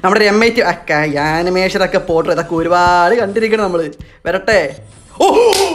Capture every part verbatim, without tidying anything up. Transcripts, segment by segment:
നമ്മുടെ M I T ഒക്കെ ആനിമേഷനൊക്കെ പോട്ടോ ഇതൊക്കെ ഒരുപാട് കണ്ടിരിക്കണം നമ്മൾ. വരട്ടെ. Oh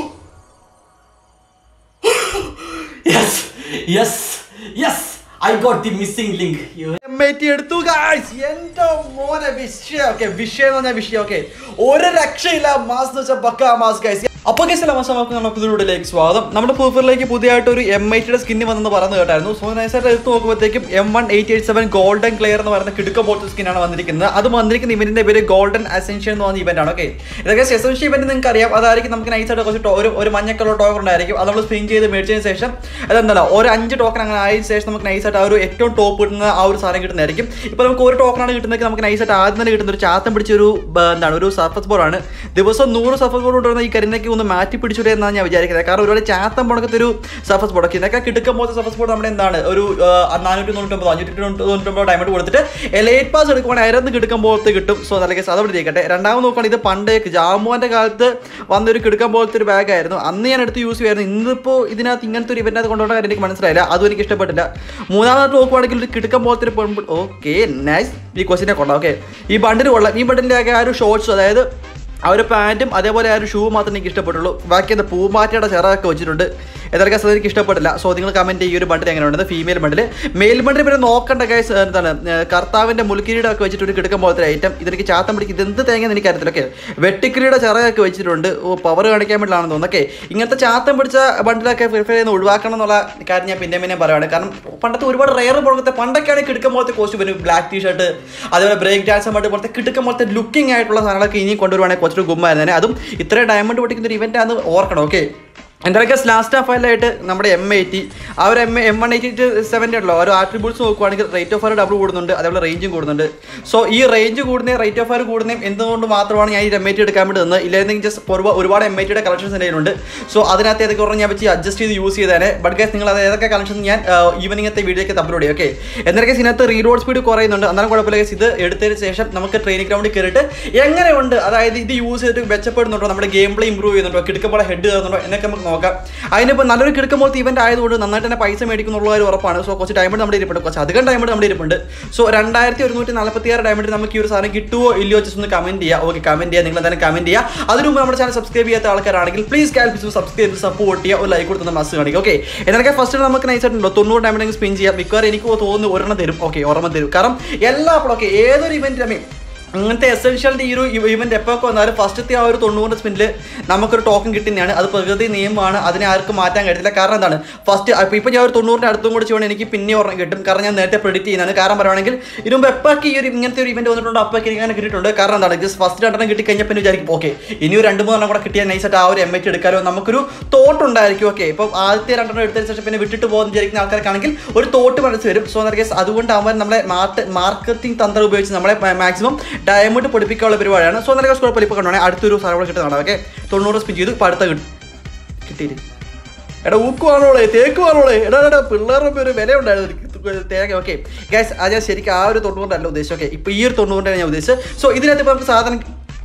yes yes yes I got the missing link. M I T എടുത്തു ഗൈസ്. എൻ്റെ മോനെ വിഷയം. ഓക്കെ വിഷയം എന്ന് പറഞ്ഞാൽ വിഷയം. ഓക്കെ ഒരു രക്ഷയില്ല. മാസ് എന്ന് വെച്ചാൽ പക്കാ മാസ് ഗൈസ്. അപ്പോൾ ഗൈസ് എല്ലാ മാസം നമുക്ക് നമ്മുടെ പുതിയയിലേക്ക് സ്വാഗതം. നമ്മുടെ പ്രൂഫറിലേക്ക് പുതിയതായിട്ട് ഒരു എം ഐ ടിയുടെ സ്കിന്ന് വന്നെന്ന് പറഞ്ഞു കേട്ടായിരുന്നു. സോ നൈസായിട്ട് എടുത്ത് നോക്കുമ്പോഴത്തേക്കും M one eight eight seven golden clear എന്ന് പറയുന്ന കിടുക്ക പോലത്തെ സ്കിന്നാണ് വന്നിരിക്കുന്നത്. അത് വന്നിരിക്കുന്ന ഇവന്റിന്റെ പേര് ഗോൾഡൻ അസെൻഷ്യൻ എന്ന് പറഞ്ഞ ഇവന്റ് ആണ്. ഓക്കെ ഇതൊക്കെ എസെൻഷ്യൽ ഇവന്റ് നിങ്ങൾക്ക് അറിയാം. അതായിരിക്കും നമുക്ക് നൈസായിട്ട് കുറച്ച് ഒരു ഒരു മഞ്ഞ കളർ ടോക്കൺ ഉണ്ടായിരിക്കും. അത് നമ്മൾ സ്പിൻ ചെയ്ത് മേടിച്ചതിന് ശേഷം അതെന്താണ് ഒരു അഞ്ച് ടോക്കൺ അങ്ങനെ ആയതിനു ശേഷം നമുക്ക് നൈസായിട്ട് ആ ഒരു ഏറ്റവും ടോപ്പ് കിട്ടുന്ന ആ ഒരു സാധനം കിട്ടുന്നതായിരിക്കും. ഇപ്പോൾ നമുക്ക് ഒരു ടോക്കണാണ് കിട്ടുന്നത്. നമുക്ക് നൈസായിട്ട് ആദ്യം തന്നെ കിട്ടുന്ന ഒരു ചാത്തം പിടിച്ചൊരു എന്താണ് ഒരു സർഫസ് ബോർഡാണ്. ദിവസം നൂറ് സർഫസ് ബോർഡ് കൊണ്ടുവരുന്ന ഈ കരിനൊക്കെ ഒന്ന് മാറ്റി പിടിച്ചു എന്നാണ് ഞാൻ വിചാരിക്കുന്നത്. കാരണം ഒരുപാട് ചാത്തം പുറക്കത്തെ ഒരു സർഫസ് ബോർഡ് ഒക്കെ ഇതൊക്കെ കിടക്കുമ്പോൾ സർഫസ് ബോർഡ് നമ്മുടെ എന്താണ് ഒരു നാനൂറ്റി തൊണ്ണൂറ്റൊമ്പത് അഞ്ഞൂറ്റി തൊണ്ണൂറ്റൊമ്പത് ഡയമണ്ട് കൊടുത്തിട്ട് എലൈറ്റ് പാസ് എടുക്കുവാണെങ്കിൽ അരന്ന് കിടക്കുമ്പോഴത്തെ കിട്ടും. സോ നല്ല കേസ് അതവിടെ ഇരിക്കട്ടെ. രണ്ടാമത് നോക്കുകയാണെങ്കിൽ ഇത് പണ്ട് ജാമുവിൻ്റെ കാലത്ത് വന്നൊരു കിടക്കാൻ പോലത്തെ ഒരു ബാഗായിരുന്നു. അന്ന് ഞാൻ എടുത്ത് യൂസ് ചെയ്യുമായിരുന്നു. ഇന്നിപ്പോൾ ഇതിനകത്ത് ഇങ്ങനത്തെ ഒരു ഇവൻ്റ് കൊണ്ടുപോകാൻ കാര്യം എനിക്ക് മനസ്സിലായില്ല. അതും എനിക്ക് ഇഷ്ടപ്പെട്ടില്ല. മൂന്നാമത് നോക്കുവാണെങ്കിൽ ഒരു കിടക്കാൻ പോലത്തെ ഒരു ഓക്കെ നൈസ്. ഈ ക്വസ്റ്റിനെ കൊള്ളാം. ഓക്കെ ഈ ബണ്ടിന് കൊള്ളാം. ഈ ബണ്ടിൻ്റെ ഒക്കെ ആ ഒരു ഷോർട്സ് അതായത് ആ ഒരു പാൻറ്റും അതേപോലെ ആ ഒരു ഷൂ മാത്രമേ എനിക്ക് ഇഷ്ടപ്പെട്ടുള്ളൂ. ബാക്കി എന്താ പൂമാറ്റയുടെ ചിറകൊക്കെ വെച്ചിട്ടുണ്ട്. ഏതൊക്കെ അത് എനിക്ക് ഇഷ്ടപ്പെട്ടില്ല. സോ നിങ്ങൾ കമൻറ്റ് ഈ ഒരു ബണ്ടിൽ എങ്ങനെയുണ്ട്. ഫീമെയിൽ ബണ്ടിൽ മെയിൽ ബണ്ടിൽ പിന്നെ നോക്കേണ്ട ഗൈസ് എന്താണ് കർത്താവിൻ്റെ മുൾക്കിരീടെ ഒക്കെ വെച്ചിട്ട് ഒരു കിടക്കാൻ പോലത്തെ ഐറ്റം. ഇതെനിക്ക് ചാത്തം പിടിക്കും. ഇതെന്ത് തേങ്ങ എനിക്കറിയത്തില്ല. ഓക്കെ വെട്ടിക്കിരിയുടെ ചിറകൊക്കെ വെച്ചിട്ടുണ്ട്. ഓ പവർ കാണിക്കാൻ വേണ്ടിയിട്ടാണെന്ന് തോന്നുന്നു. ഓക്കെ ഇങ്ങനത്തെ ചാത്തം പിടിച്ച ബണ്ടിലൊക്കെ പ്രിഫർ ചെയ്യുന്ന ഒഴിവാക്കണം എന്നുള്ള കാര്യം ഞാൻ പിന്നെ പിന്നെ പറയുകയാണ്. കാരണം പണ്ടത്തെ ഒരുപാട് റെയർ പോലത്തെ പണ്ടൊക്കെയാണ് കിടക്കാൻ പോലത്തെ കോസ്റ്റ്യൂം വരും. ബ്ലാക്ക് ടീഷർട്ട് അതേപോലെ ബ്രേക്ക് ഡാൻസ് ആയിട്ട് പോലത്തെ കിടക്കാൻ പോലത്തെ ലുക്കിംഗ് ആയിട്ടുള്ള സാധനങ്ങളൊക്കെ ഇനി കൊണ്ടുവരുവാണെങ്കിൽ കുറച്ചൊരു ഗുമ്മായിരുന്നു. അതും ഇത്രയും ഡയമണ്ട് പൊട്ടിക്കുന്ന ഒരു ഇവൻ്റ് ആണെന്ന് ഓർക്കണം. ഓക്കെ എന്തൊക്കെ ലാസ്റ്റ് ഓഫ് ഫയലായിട്ട് നമ്മുടെ എം എയ്റ്റി ആ ഒരു എം എം വൺ എയ്റ്റി സെവൻ്റെ ഉള്ളൂ. ഒരു ആട്രിബ്യൂട്ട്സ് നോക്കുവാണെങ്കിൽ റേറ്റ് ഓഫ് ഫയർ ഡബിൾ കൂടുന്നുണ്ട്. അതേപോലെ റേഞ്ചും കൂടുന്നുണ്ട്. സോ ഈ റേഞ്ച് കൂടുന്നതും റേറ്റ് ഓഫ് ഫയർ കൂടുന്നതും എന്തുകൊണ്ട് മാത്രമാണ് ഞാൻ ഈ എം എയ്റ്റി എടുക്കാൻ വേണ്ടി നിന്ന്. ഇല്ലായിരുന്നെങ്കിൽ ജസ്റ്റ് ഒരുപാട് എം എയ്റ്റിയുടെ കളക്ഷൻസ് എന്തെങ്കിലുണ്ട്. സോ അതിനകത്ത് ഏതൊക്കെ പറഞ്ഞാൽ ഞാൻ വെച്ച് അഡ്ജസ്റ്റ് ചെയ്ത് യൂസ് ചെയ്തേനെ. ബട്ട് ഗൈസ് നിങ്ങൾ അത് ഏതൊക്കെ കളക്ഷൻസ് ഞാൻ ഈവനിങ്ങത്തെ വീഡിയോയ്ക്ക് അപ്ലോഡ് ചെയ്യും. ഓക്കെ എന്നൊക്കെ ഇതിനകത്ത് റീലോഡ് സ്പീഡ് കുറയുന്നുണ്ട്. എന്നാലും കുഴപ്പമില്ല ഗൈസ്. ഇത് എടുത്തതിന് ശേഷം നമുക്ക് ട്രെയിനിങ് ഗ്രൗണ്ടിൽ കയറിയിട്ട് എങ്ങനെയുണ്ട് അതായത് ഇത് യൂസ് ചെയ്തിട്ട് മെച്ചപ്പെടുന്നുണ്ടോ നമ്മുടെ ഗെയിം പ്ലേ ഇമ്പ്രൂവ് ചെയ്യുന്നുണ്ടോ കിടക്കുമ്പോൾ ഹെഡ് കയറുന്നുണ്ടോ എന്നൊക്കെ നമുക്ക് നോക്കാം. അതിനിപ്പോൾ നല്ലൊരു കിടക്കുമ്പോൾ ഇവൻ്റ് ആയതുകൊണ്ട് നന്നായിട്ട് തന്നെ പൈസ മേടിക്കുന്നുള്ള ഒരു ഉറപ്പാണ്. സോ കുറച്ച് ഡയമണ്ട് നമ്മുടെ ഇരിപ്പുണ്ട്. കുറച്ച് അധികം ഡയമണ്ട് നമ്മുടെ ഇരിപ്പുണ്ട്. സോ രണ്ടായിരത്തി ഒരുന്നൂറ്റി നാൽപ്പത്തി ആറ് ഡയമണ്ട് നമുക്ക് ഈ ഒരു സാധനം കിട്ടുമോ ഇല്ലയോ ജസ്റ്റ് ഒന്ന് കമൻറ്റ് ചെയ്യുക. ഓക്കെ കമൻറ്റ് ചെയ്യുക. നിങ്ങൾ എന്തായാലും കമൻറ്റ് ചെയ്യുക. അതിന് മുമ്പ് നമ്മുടെ ചാനൽ സബ്സ്ക്രൈബ് ചെയ്യാത്ത ആൾക്കാരാണെങ്കിൽ പ്ലീസ് കാൽപ്പിച്ചു സബ്സ്ക്രൈബ് ചെയ്ത് സപ്പോർട്ട് ചെയ്യുക. ഒരു ലൈക്ക് കൊടുത്തുന്ന മസ് കാണിക്കുക. ഓക്കെ എന്നൊക്കെ ഫസ്റ്റ് നമുക്ക് നൈസായിട്ടുണ്ടോ തൊണ്ണൂറ് ഡയമണ്ട് സ്പിൻ ചെയ്യാം. മിക്കവാറും എനിക്ക് തോന്നുന്നു ഒരെണ്ണം തരും. ഓക്കെ ഓർമ്മ തരും. കാരണം എല്ലാ ഓക്കെ ഏതൊരു ഇവൻറ്റ് അങ്ങനത്തെ എസെൻഷ്യലിൻ്റെ ഈ ഒരു ഇവൻ്റ് എപ്പോഴൊക്കെ വന്നാലും ഫസ്റ്റത്തെ ആ ഒരു തൊണ്ണൂറ് സ്പിന്നിൽ നമുക്കൊരു ടോക്കൺ കിട്ടുന്നതാണ്. അത് പ്രകൃതി നിയമമാണ്. അതിനെ ആർക്കും മാറ്റാൻ കഴിയില്ല. കാരണം എന്താണ് ഫസ്റ്റ് അപ്പോൾ ഇപ്പോൾ ഞാൻ ഒരു തൊണ്ണൂറിൻ്റെ അടുത്തും കൂടി ചെയ്യുവാണെങ്കിൽ എനിക്ക് പിന്നെ ഓർമ്മ കിട്ടും. കാരണം ഞാൻ നേരത്തെ പ്രെഡിക്റ്റ് ചെയ്യുന്നതാണ്. കാരണം പറയുകയാണെങ്കിൽ ഇതിനുമ്പോൾ എപ്പോഴൊക്കെ ഈ ഒരു ഇങ്ങനത്തെ ഒരു ഇവൻ്റ് വന്നിട്ടുണ്ട് അപ്പോഴൊക്കെ എനിക്ക് അങ്ങനെ കിട്ടിയിട്ടുണ്ട്. കാരണം എന്താണ് ജസ്റ്റ് ഫസ്റ്റ് രണ്ടെണ്ണം കിട്ടിക്കഴിഞ്ഞാൽ പിന്നെ വിചാരിക്കും ഓക്കെ ഇനി ഒരു രണ്ട് മൂന്നെണ്ണം കൂടെ കിട്ടിയാൽ നൈസായിട്ട് ആ ഒരു എം എച്ച് എടുക്കാലോ നമുക്കൊരു തോട്ടുണ്ടായിരിക്കും. ഓക്കെ ഇപ്പോൾ ആദ്യത്തെ രണ്ടെണ്ണം എടുത്തതിന് ശേഷം പിന്നെ വിട്ടിട്ട് പോകുന്ന വിചാരിക്കുന്ന ആൾക്കാർക്കാണെങ്കിൽ ഒരു തോട്ട് മനസ്സ് വരും. സോ എന്താ അതുകൊണ്ട് അവർ നമ്മളെ മാർക്കറ്റിംഗ് തന്ത്രം ഉപയോഗിച്ച് നമ്മളെ മാക്സിമം ഡയമണ്ട് പൊടിപ്പിക്കാനുള്ള പരിപാടിയാണ്. സോ നല്ല കുഴപ്പമില്ല. ഇപ്പോൾ കണ്ടോണേ അടുത്തൊരു സാധനം കൂടെ കിട്ടുന്നതാണ്. ഓക്കെ തൊണ്ണൂറ് സ്പിൻ ചെയ്ത് ഇപ്പോൾ അടുത്ത കിട്ടിയിട്ട് എടാ ഊക്കുവാണോളെ തേക്കുവാണോളെ എടാ എടാ പിള്ളേരുടെ ഒരു വില ഉണ്ടായിരുന്നു തേങ്ങ. ഓക്കെ ഗൈസ് അത് ഞാൻ ശരിക്കും ആ ഒരു തൊണ്ണൂറിൻ്റെ ഉദ്ദേശം. ഓക്കെ ഇപ്പോൾ ഈ ഒരു തൊണ്ണൂറിൻ്റെ ഞാൻ ഉദ്ദേശിച്ചത്. സോ ഇതിനകത്ത് ഇപ്പോൾ നമുക്ക് സാധനം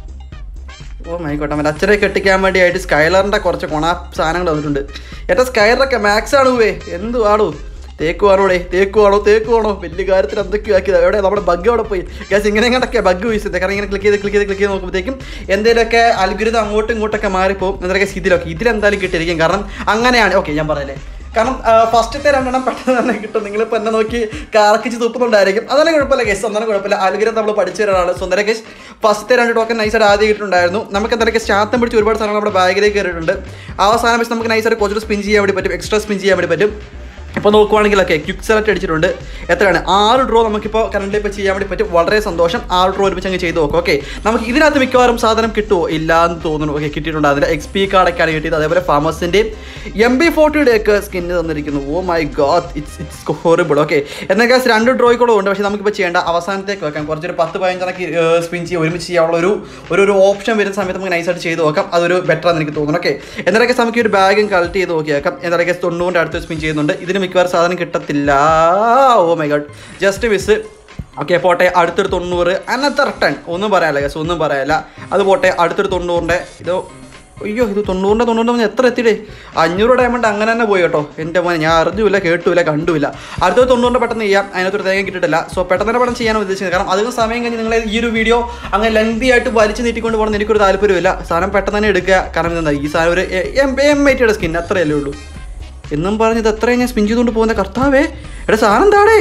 ഓ മൈക്കോട്ടെ അവൻ്റെ അച്ഛനെ കെട്ടിക്കാൻ വേണ്ടിയായിട്ട് സ്കൈലറിൻ്റെ കുറച്ച് കൊണ സാധനങ്ങൾ വന്നിട്ടുണ്ട്. ഏട്ടാ സ്കൈലറൊക്കെ മാക്സ് ആണ് പോവേ എന്തുവാണോ തേക്കുവാണോടെ തേക്കുവാണോ തേക്കുവാണോ വലിയ കാര്യത്തിൽ എന്തൊക്കെയോ ആക്കിയത്. എവിടെ നമ്മുടെ ബഗ് അവിടെ പോയി ഗ്യാസ് ഇങ്ങനെ എങ്ങനെയൊക്കെ ബഗ് യൂസ് ചെയ്തത്. കാരണം ഇങ്ങനെ ക്ലിക്ക് ചെയ്ത് ക്ലിക്ക് ചെയ്ത് ക്ലിക്ക് ചെയ്ത് നോക്കുമ്പോഴത്തേക്കും എന്തെങ്കിലുമൊക്കെ അൽഗുരിതം അങ്ങോട്ടും ഇങ്ങോട്ടൊക്കെ മാറിപ്പോവും. എന്തൊക്കെ ഇതിലൊക്കെ ഇതിലെന്തായാലും കിട്ടിയിരിക്കും. കാരണം അങ്ങനെയാണ്. ഓക്കെ ഞാൻ പറയല്ലേ കാരണം ഫസ്റ്റത്തെ രണ്ടെണ്ണം പെട്ടെന്ന് തന്നെ കിട്ടും. നിങ്ങളിപ്പോൾ എന്നെ നോക്കി കാർക്കിച്ച് തുപ്പുന്നുണ്ടായിരിക്കും. അതെല്ലാം കുഴപ്പമില്ല കേസ്. ഒന്നും കുഴപ്പമില്ല. അൽഗുരിതം നമ്മൾ പഠിച്ചു തരാനാണ്. സോ എന്തായാലും കേസ് ഫസ്റ്റത്തെ രണ്ട് ടോക്കൺ നൈസായിട്ട് ആദ്യം കിട്ടുന്നുണ്ടായിരുന്നു. നമുക്ക് എന്തായാലും ചാത്തം പിടിച്ച് ഒരുപാട് സാധനങ്ങൾ നമ്മുടെ ബാഗിലേക്ക് കയറിയിട്ടുണ്ട്. ആ സാധനം വെച്ച് നമുക്ക് നൈസായിട്ട് കുറച്ചുകൂടി സ്പിൻ ചെയ്യാൻ വേണ്ടി പറ്റും. എക്സ്ട്രാ സ്പിൻ ചെയ്യാൻ വേണ്ടി പറ്റും. ഇപ്പോൾ നോക്കുവാണെങ്കിലൊക്കെ ക്വിക്ക് സെലക്ട് അടിച്ചിട്ടുണ്ട്. എത്രയാണ് ആറ് ഡ്രോ നമുക്കിപ്പോൾ കറണ്ടിൽ ഇപ്പോൾ ചെയ്യാൻ വേണ്ടി പറ്റും. വളരെ സന്തോഷം. ആറ് ഡ്രോ ഒരുമിച്ച് അങ്ങ് ചെയ്ത് നോക്കും. ഓക്കെ നമുക്ക് ഇതിനകത്ത് മിക്കവാറും സാധനം കിട്ടുമോ ഇല്ല എന്ന് തോന്നുന്നു. ഓക്കെ കിട്ടിയിട്ടുണ്ട്. അതിൻ്റെ എക്സ് പി കാർഡൊക്കെയാണ് കിട്ടിയത്. അതേപോലെ ഫാമസിൻ്റെയും എം ബി ഫോർട്ടിയുടെയൊക്കെ സ്കിന്ന് തന്നിരിക്കുന്നു. Oh my god it's it's horrible. Okay എന്നൊക്കെ രണ്ട് ഡ്രോയ്ക്കൂടെ ഉണ്ട്. പക്ഷേ നമുക്കിപ്പോൾ ചെയ്യേണ്ട അവസാനത്തേക്ക് വെക്കാം. കുറച്ചൊരു പത്ത് പതിനഞ്ചെണ്ണക്ക് സ്പിൻ ചെയ്യുക ഒരുമിച്ച് ചെയ്യാനുള്ള ഒരു ഒരു ഓപ്ഷൻ വരുന്ന സമയത്ത് നമുക്ക് നൈസായിട്ട് ചെയ്ത് നോക്കാം. അതൊരു ബെറ്റർ ആണെന്ന് എനിക്ക് തോന്നുന്നു. ഓക്കെ എന്നൊക്കെ നമുക്ക് ഒരു ബാഗും കളക്ട് ചെയ്ത് നോക്കിയേക്കാം. എന്നൊക്കെ തൊണ്ണൂറിൻ്റെ അടുത്ത് സ്പിൻ ചെയ്യുന്നുണ്ട്. ഇതിന് മിക്കവാറും സാധനം കിട്ടത്തില്ല. Oh my god just miss. Okay പോട്ടെ അടുത്തൊരു തൊണ്ണൂറ് അനത്തർ ടൺ ഒന്നും പറയാല്ല ഗസ് ഒന്നും പറയാല്ല. അത് പോട്ടെ അടുത്തൊരു തൊണ്ണൂറിൻ്റെ ഇത് അയ്യോ ഇത് തൊണ്ണൂറിൻ്റെ തൊണ്ണൂറിൻ്റെ എത്ര എത്തിയിട്ടേ അഞ്ഞൂറ് ഡയമണ്ട് അങ്ങനെ തന്നെ പോയി കേട്ടോ എൻ്റെ മോനെ ഞാൻ അറിഞ്ഞില്ല കേട്ടുമില്ല കണ്ടുമില്ല അടുത്തൊരു തൊണ്ണൂറിൻ്റെ പെട്ടെന്ന് ചെയ്യാം അതിനകത്തൊരു തേങ്ങ കിട്ടിയിട്ടില്ല സോ പെട്ടെന്ന് തന്നെ പെട്ടെന്ന് ചെയ്യാൻ ഉദ്ദേശിക്കുന്നത് കാരണം അധികം സമയം കഴിഞ്ഞ് നിങ്ങൾ ഈ ഒരു വീഡിയോ അങ്ങനെ ലെങ്തി ആയിട്ട് വലിച്ച് നീട്ടിക്കൊണ്ട് പോകണമെന്ന് എനിക്കൊരു താല്പര്യമില്ല സാധനം പെട്ടെന്ന് തന്നെ എടുക്കുക കാരണം എന്താ ഈ സാധനം ഒരു എം എം ഐ ടിയുടെ സ്കിൻ അത്രയല്ലേ ഉള്ളൂ എന്നും പറഞ്ഞത് എത്രയും ഞാൻ സ്പിൻ ചെയ്തുകൊണ്ട് പോകുന്ന കർത്താവേ എടാ സാധനം എന്താടേ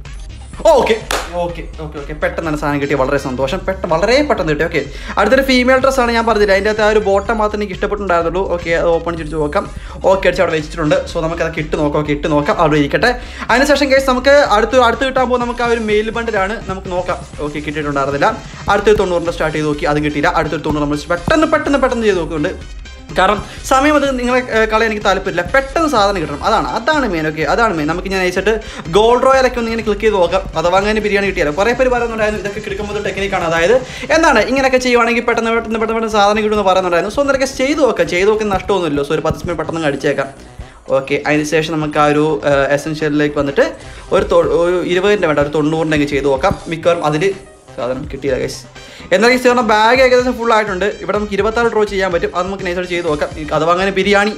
ഓക്കെ ഓക്കെ ഓക്കെ ഓക്കെ പെട്ടെന്ന് തന്നെ സാധനം കിട്ടിയ വളരെ സന്തോഷം പെട്ടെന്ന് വളരെ പെട്ടെന്ന് കിട്ടി ഓക്കെ അടുത്തൊരു ഫീമെയിൽ ഡ്രസ്സാണ് ഞാൻ പറഞ്ഞില്ല അതിൻ്റെ അകത്ത് ആ ഒരു ബോട്ടം മാത്രം എനിക്ക് ഇഷ്ടപ്പെട്ടുണ്ടായിരുന്നുള്ളൂ ഓക്കെ അത് ഓപ്പൺ ചെയ്ത് നോക്കാം ഓക്കെ അടിച്ച് അവിടെ വെച്ചിട്ടുണ്ട് സോ നമുക്കതൊക്കെ ഇട്ട് നോക്കാം ഓക്കെ ഇട്ട് നോക്കാം അവിടെ ഇരിക്കട്ടെ അതിനുശേഷം കേസ് നമുക്ക് അടുത്ത് അടുത്ത് കിട്ടാൻ പോകുമ്പോൾ നമുക്ക് ആ ഒരു മെയിൽ ബണ്ടിലാണ് നമുക്ക് നോക്കാം ഓക്കെ കിട്ടിയിട്ടുണ്ടായിരുന്നില്ല അടുത്തൊരു തൊണ്ണൂറിൻ്റെ സ്റ്റാർട്ട് ചെയ്ത് നോക്കി അത് കിട്ടിയില്ല അടുത്തൊരു തൊണ്ണൂറ് നമ്മൾ പെട്ടെന്ന് പെട്ടെന്ന് പെട്ടെന്ന് ചെയ്ത് നോക്കുന്നുണ്ട് കാരണം സമയം അത് നിങ്ങളെ കളയാൻ എനിക്ക് താല്പര്യമില്ല പെട്ടെന്ന് സാധനം കിട്ടണം അതാണ് അതാണ് മെയിൻ ഓക്കെ അതാണ് മെയിൻ നമുക്ക് ഞാൻ അയച്ചിട്ട് ഗോൾഡ് റോയലൊക്കെ ഒന്ന് ഇങ്ങനെ ക്ലിക്ക് ചെയ്ത് നോക്കാം അഥവാ അങ്ങനെ ബിരിയാണി കിട്ടിയാലോ കുറേ പേര് പറയുന്നുണ്ടായിരുന്നു ഇതൊക്കെ കിടക്കുമ്പോൾ ടെക്നിക്കാണ് അതായത് എന്താണ് ഇങ്ങനെയൊക്കെ ചെയ്യുവാണെങ്കിൽ പെട്ടെന്ന് പെട്ടെന്ന് പെട്ടെന്ന് പെട്ടെന്ന് സാധനം കിട്ടുമെന്ന് പറയുന്നുണ്ടായിരുന്നു സോ എന്തൊക്കെ ചെയ്ത് നോക്കാം ചെയ്ത് നോക്കാൻ നഷ്ടമൊന്നുമില്ല സോ ഒരു പത്ത് മിനിറ്റ് പെട്ടെന്ന് അടിച്ചേക്കാം ഓക്കെ അതിന് ശേഷം നമുക്ക് ആ ഒരു എസെൻഷ്യലിലേക്ക് വന്നിട്ട് ഒരു ഒരു ഇരുപതിൻ്റെ വേണ്ട ഒരു തൊണ്ണൂറിൻ്റെ ചെയ്ത് നോക്കാം മിക്കവാറും അതിൽ സാധനം കിട്ടിയില്ല ഗൈസ് എന്നാൽ ഈ സാറിന് ബാഗ് ഏകദേശം ഫുൾ ആയിട്ടുണ്ട് ഇവിടെ നമുക്ക് ഇരുപത്താറ് ഡ്രോ ചെയ്യാൻ പറ്റും അത് നമുക്ക് നൈസായിട്ട് ചെയ്ത് നോക്കാം അഥവാ അങ്ങനെ biryani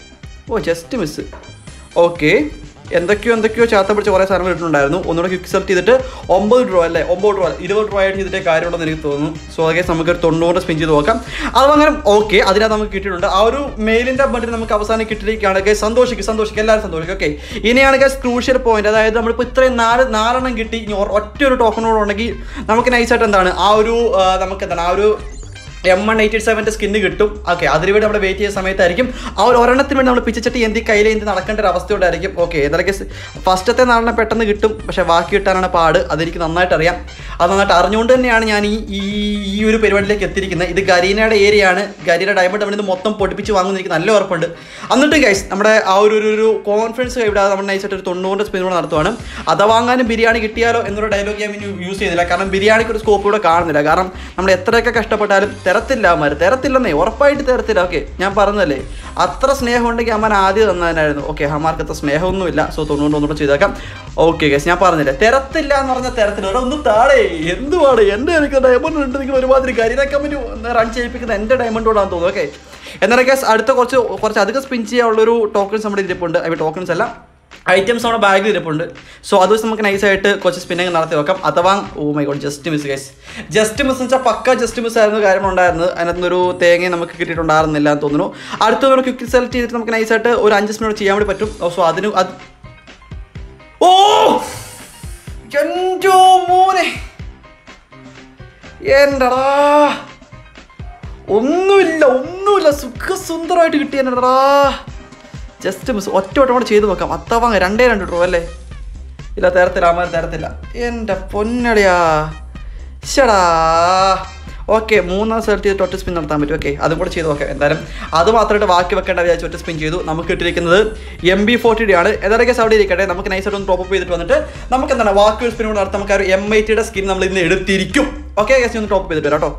oh just miss okay എന്തൊക്കെയോ എന്തൊക്കെയോ ചാത്ത പിടിച്ച കുറേ സാധനങ്ങൾ ഇട്ടിട്ടുണ്ടായിരുന്നു ഒന്നുകൂടെ ക്വിക്ക് സെലക്ട് ചെയ്തിട്ട് ഒമ്പത് ഡ്രോ അല്ലേ ഒമ്പത് ഡ്രോ ഇരുപത് ഡ്രോ ആയിട്ട് ചെയ്തിട്ടേ കാര്യമുണ്ടെന്ന് എനിക്ക് തോന്നുന്നു സോ അതൊക്കെ നമുക്ക് ഒരു തൊണ്ണൂറ് സ്പിൻ ചെയ്ത് നോക്കാം അത് അങ്ങനെ ഓക്കെ അതിനകത്ത് നമുക്ക് കിട്ടിയിട്ടുണ്ട് ആ ഒരു മെയിലിൻ്റെ ബണ്ടിൽ നമുക്ക് അവസാനം കിട്ടിയിരിക്കുകയാണെങ്കിൽ സന്തോഷിക്കും സന്തോഷിക്കും എല്ലാവരും സന്തോഷിക്കും ഓക്കെ ഇനിയാണെങ്കിൽ ക്രൂഷ്യൽ പോയിന്റ് അതായത് നമ്മളിപ്പോൾ ഇത്രയും നാല് നാലെണ്ണം കിട്ടി ഇനി ഒറ്റ ഒരു ടോക്കണോട് ഉണ്ടെങ്കിൽ നമുക്ക് നൈസായിട്ട് എന്താണ് ആ ഒരു നമുക്ക് എന്താണ് ആ ഒരു എം വൺ എയ്റ്റി സെവൻ്റെ സ്കിന്ന് കിട്ടും ഓക്കെ അതിന് വേണ്ടി നമ്മൾ വെയിറ്റ് ചെയ്യുന്ന സമയത്തായിരിക്കും ആ ഒരു ഒരെണ്ണത്തിന് വേണ്ടി നമ്മൾ പിച്ചച്ചട്ടി എന്തി കയ്യിൽ എന്ത് നടക്കേണ്ട ഒരു അവസ്ഥയോടായിരിക്കും ഓക്കെ ഏതൊക്കെ ഫസ്റ്റത്തെ നാലെണ്ണം പെട്ടെന്ന് കിട്ടും പക്ഷേ ബാക്കി കിട്ടാനാണ് പാട് അതെനിക്ക് നന്നായിട്ട് അറിയാം അത് നന്നായിട്ട് അറിഞ്ഞുകൊണ്ട് തന്നെയാണ് ഞാൻ ഈ ഈ ഒരു പരിപാടിയിലേക്ക് എത്തിയിരിക്കുന്നത് ഇത് ഗരീനയുടെ ഏരിയ ആണ് ഗരീന ഡയമണ്ട് അവിടെ നിന്ന് മൊത്തം പൊടിപ്പിച്ച് വാങ്ങുന്ന എനിക്ക് നല്ല ഉറപ്പുണ്ട് എന്നിട്ട് ഗൈസ് നമ്മുടെ ആ ഒരു ഒരു കോൺഫിഡൻസ് കൈവിടാതെ നമ്മൾ നൈസായിട്ട് ഒരു തൊണ്ണൂറിൻ്റെ സ്പിൻ കൂടെ നടത്തുവാണ് അത് വാങ്ങാനും ബിരിയാണി കിട്ടിയാലോ എന്നൊരു ഡയലോഗ് ഞാൻ ഇനി യൂസ് ചെയ്യുന്നില്ല കാരണം ബിരിയാണിക്ക് ഒരു സ്കോപ്പ് ഇവിടെ കാണുന്നില്ല കാരണം നമ്മൾ എത്രയൊക്കെ കഷ്ടപ്പെട്ടാലും തരത്തില്ല അമ്മമാർ തരത്തില്ലെന്നേ ഉറപ്പായിട്ട് തരത്തില്ല ഓക്കെ ഞാൻ പറഞ്ഞല്ലേ അത്ര സ്നേഹം ഉണ്ടെങ്കിൽ അമ്മൻ ആദ്യം തന്നതിനായിരുന്നു ഓക്കെ അമ്മമാർക്ക് അത്ര സ്നേഹമൊന്നുമില്ല സോ തൊണ്ണൂറ് ഒന്നുകൂടെ ചെയ്തേക്കാം ഓക്കെ ഗൈസ് ഞാൻ പറഞ്ഞില്ലേ തരത്തില്ല എന്ന് പറഞ്ഞാൽ തരത്തില്ല ഇവിടെ ഒന്നും താഴെ എന്തുവാണ് എൻ്റെ എനിക്ക് ഡയമണ്ട് ഉണ്ട് നിങ്ങൾ ഒരുമാതിരി കരിന കമ്പനി റൺ ചെയ്യിപ്പിക്കുന്ന എൻ്റെ ഡയമണ്ടോടാന്ന് തോന്നുന്നു ഓക്കെ എന്നാലും ഗൈസ് അടുത്ത കുറച്ച് കുറച്ച് അധികം സ്പിൻ ചെയ്യാനുള്ളൊരു ടോക്കൺസ് നമ്മുടെ ഇരിപ്പുണ്ട് ഐ മീൻ ടോക്കൺസ് അല്ല ഐറ്റംസ് നമ്മുടെ ബാഗിൽ ഇരിപ്പുണ്ട് സോ അത് വെച്ച് നമുക്ക് നൈസായിട്ട് കുറച്ച് സ്പിന്നിങ് നടത്തി വെക്കാം അഥവാ oh my god just miss guys just miss എന്ന് വെച്ചാൽ പക്ക ജസ്റ്റ് മിസ് ആയിരുന്നു കാര്യം ഉണ്ടായിരുന്നത് അതിനകത്തൊരു തേങ്ങ നമുക്ക് കിട്ടിയിട്ടുണ്ടായിരുന്നില്ല എന്ന് തോന്നുന്നു അടുത്തൊരു ക്വിക്ക് സെലക്ട് ചെയ്തിട്ട് നമുക്ക് നൈസായിട്ട് ഒരു അഞ്ച് സ്പിന്നോട് ചെയ്യാൻ വേണ്ടി പറ്റും സോ അതിന് അത് ഓ എന്തോ മോനെ എന്താടാ ഒന്നുമില്ല ഒന്നുമില്ല സുഖസുന്ദരമായിട്ട് കിട്ടിയെന്നടാ ജസ്റ്റ് മിസ് ഒറ്റ വട്ടം കൂടെ ചെയ്ത് നോക്കാം അത്തവാ രണ്ടേ രണ്ട് ഡ്രോ അല്ലേ ഇല്ല തരത്തില്ല അമ്മ തരത്തില്ല എൻ്റെ പൊന്നടിയാ ശടാ ഓക്കെ മൂന്നാം സെലക്ട് ചെയ്തിട്ട് ഒറ്റ സ്പിൻ നടത്താൻ പറ്റും ഓക്കെ അതും കൂടെ ചെയ്ത് നോക്കാം എന്തായാലും അത് മാത്രമായിട്ട് ബാക്കി വെക്കേണ്ട വിചാരിച്ച് ഒറ്റ സ്പിൻ ചെയ്തു നമുക്ക് കിട്ടിയിരിക്കുന്നത് എം ബി ഫോർട്ടി ഡി ആണ് ഏതൊക്കെ അവിടെ ഇരിക്കട്ടെ നമുക്ക് നൈസായിട്ട് ഒന്ന് ടോപ്പ് ചെയ്തിട്ട് വന്നിട്ട് നമുക്ക് എന്താണ് ബാക്കി ഒരു സ്പിൻ കൂടെ നടത്താം നമുക്ക് ആ ഒരു എം ഐ ടിയുടെ സ്കിൻ നമ്മൾ ഇന്ന് എടുത്തിരിക്കും ഓക്കെ ഗൈസ് ഒന്ന് ടോപ്പ് ചെയ്തിട്ട് വരാം കേട്ടോ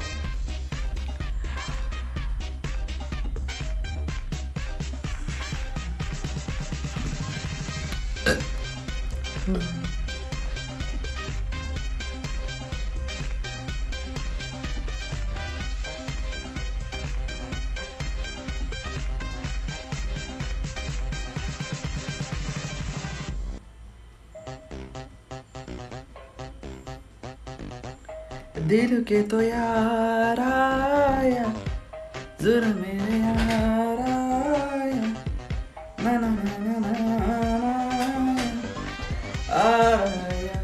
दिल के तो यार आया जरा मेरे यार आया ना ना ना ना ना आया